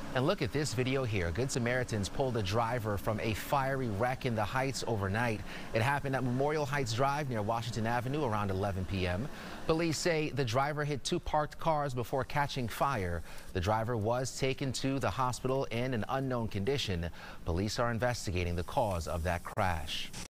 And look at this video here. Good Samaritans pulled a driver from a fiery wreck in the Heights overnight. It happened at Memorial Heights Drive near Washington Avenue around 11 p.m. Police say the driver hit two parked cars before catching fire. The driver was taken to the hospital in an unknown condition. Police are investigating the cause of that crash.